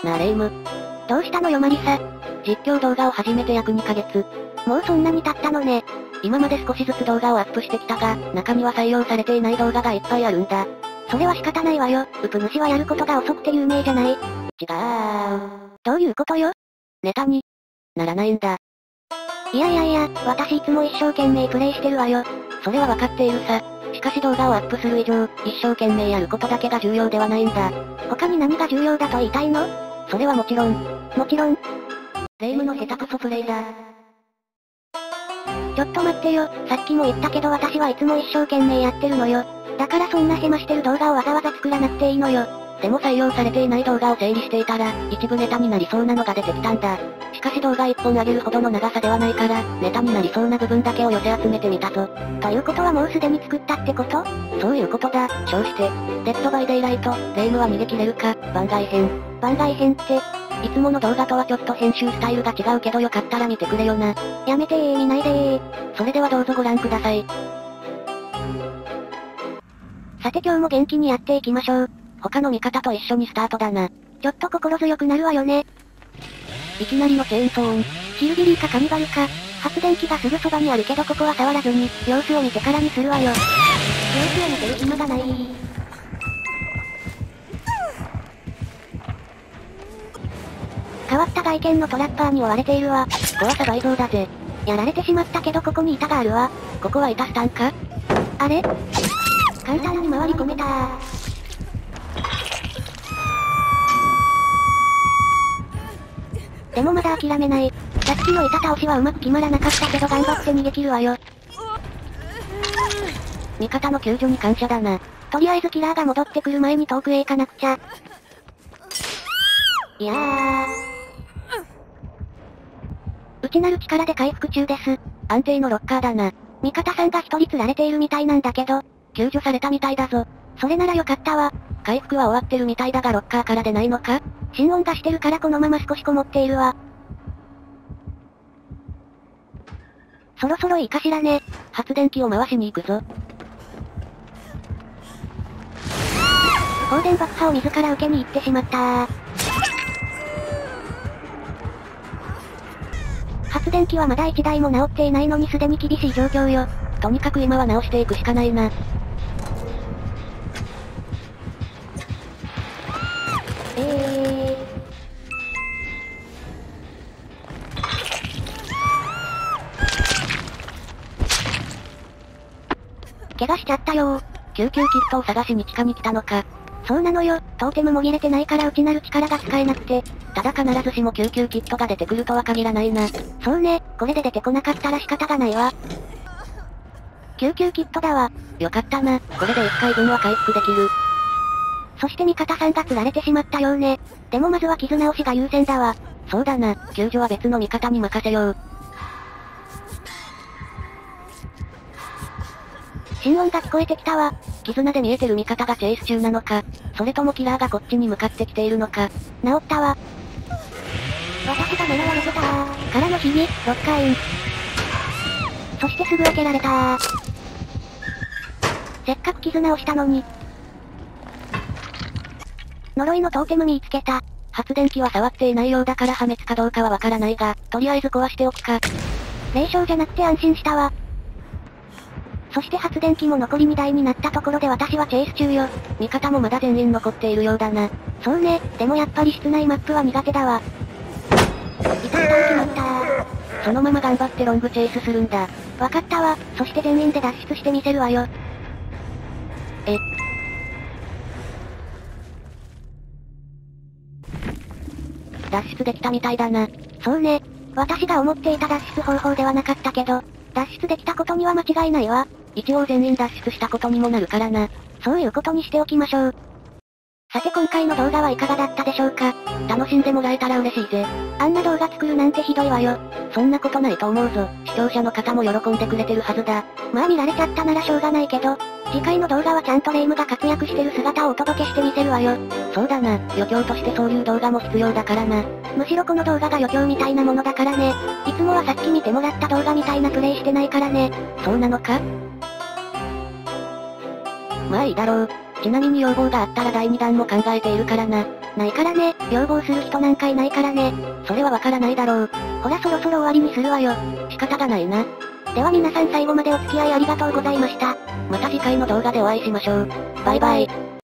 なあレイム。 どうしたのよマリサ。 実況動画を始めて約2ヶ月。 もうそんなに経ったのね。 今まで少しずつ動画をアップしてきたが、中には採用されていない動画がいっぱいあるんだ。 それは仕方ないわよ。ウプ主はやることが遅くて有名じゃない。違う。どういうことよ？ ネタにならないんだ。 いやいやいや、私いつも一生懸命プレイしてるわよ。 それはわかっているさ。しかし動画をアップする以上、一生懸命やることだけが重要ではないんだ。 他に何が重要だと言いたいの？ それはもちろん。 もちろん。 レイムの下手くそプレイだ。 ちょっと待ってよ、さっきも言ったけど私はいつも一生懸命やってるのよ。だからそんなヘマしてる動画をわざわざ作らなくていいのよ。 でも採用されていない動画を整理していたら、一部ネタになりそうなのが出てきたんだ。しかし動画1本上げるほどの長さではないから、ネタになりそうな部分だけを寄せ集めてみたぞ。 ということはもうすでに作ったってこと？ そういうことだ、称して。デッドバイデイライト、レイムは逃げ切れるか、番外編。 番外編って、 いつもの動画とはちょっと編集スタイルが違うけどよかったら見てくれよな。 やめてー、見ないでー。 それではどうぞご覧ください。 さて今日も元気にやっていきましょう。 他の味方と一緒にスタートだな。 ちょっと心強くなるわよね。 いきなりのチェーンソーン。 ヒルビリーかカニバルか。発電機がすぐそばにあるけどここは触らずに、様子を見てからにするわよ。様子を見てる暇がない。変わった外見のトラッパーに追われているわ。 怖さ倍増だぜ。 やられてしまったけどここに板があるわ。 ここは板スタンか？ あれ？簡単に回り込めたー。でもまだ諦めない。さっきの板倒しはうまく決まらなかったけど頑張って逃げ切るわよ。 味方の救助に感謝だな。 とりあえずキラーが戻ってくる前に遠くへ行かなくちゃ。いやー。内なる力で回復中です。 安定のロッカーだな。 味方さんが一人釣られているみたいなんだけど、 救助されたみたいだぞ。 それならよかったわ。 回復は終わってるみたいだがロッカーから出ないのか？ 心音がしてるからこのまま少しこもっているわ。そろそろいいかしらね。 発電機を回しに行くぞ。 放電爆破を自ら受けに行ってしまったー。発電機はまだ1台も直っていないのにすでに厳しい状況よ。 とにかく今は直していくしかないな。 怪我しちゃったよー。 救急キットを探しに地下に来たのか。 そうなのよ、トーテムもぎれてないから内なる力が使えなくて。 ただ必ずしも救急キットが出てくるとは限らないな。 そうね、これで出てこなかったら仕方がないわ。救急キットだわ。 よかったな、これで1回分は回復できる。 そして味方さんが釣られてしまったようね。でもまずは傷直しが優先だわ。 そうだな、救助は別の味方に任せよう。 心音が聞こえてきたわ。 絆で見えてる味方がチェイス中なのか、それともキラーがこっちに向かってきているのか。 治ったわ。私が狙われてたー。からの日々、ロッカーイン。そしてすぐ受けられたー。せっかく絆をしたのに。呪いのトーテム見つけた。 発電機は触っていないようだから破滅かどうかはわからないが、とりあえず壊しておくか。 霊障じゃなくて安心したわ。そして発電機も残り2台になったところで私はチェイス中よ。 味方もまだ全員残っているようだな。 そうね、でもやっぱり室内マップは苦手だわ。一旦決まったー。 そのまま頑張ってロングチェイスするんだ。 わかったわ、そして全員で脱出してみせるわよ。 脱出できたみたいだな。 そうね、私が思っていた脱出方法ではなかったけど、脱出できたことには間違いないわ。 一応全員脱出したことにもなるからな。 そういうことにしておきましょう。さて今回の動画はいかがだったでしょうか？ 楽しんでもらえたら嬉しいぜ。 あんな動画作るなんてひどいわよ。 そんなことないと思うぞ。視聴者の方も喜んでくれてるはずだ。 まあ見られちゃったならしょうがないけど、次回の動画はちゃんとレイムが活躍してる姿をお届けしてみせるわよ。 そうだな、余興としてそういう動画も必要だからな。 むしろこの動画が余興みたいなものだからね。いつもはさっき見てもらった動画みたいなプレイしてないからね。 そうなのか？まあいいだろう。 ちなみに要望があったら第2弾も考えているからな。 ないからね、要望する人なんかいないからね。 それはわからないだろう。 ほらそろそろ終わりにするわよ。 仕方がないな。 では皆さん最後までお付き合いありがとうございました。 また次回の動画でお会いしましょう。バイバイ。